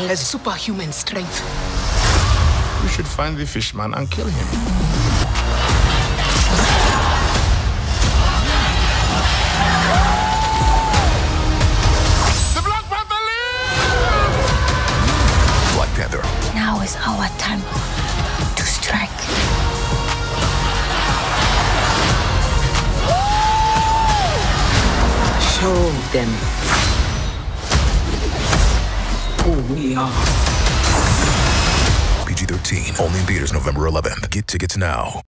He has superhuman strength. We should find the fishman and kill him. The Black Panther lives! Black Panther. Now is our time to strike. Show them who we are. PG-13. Only in theaters November 11th. Get tickets now.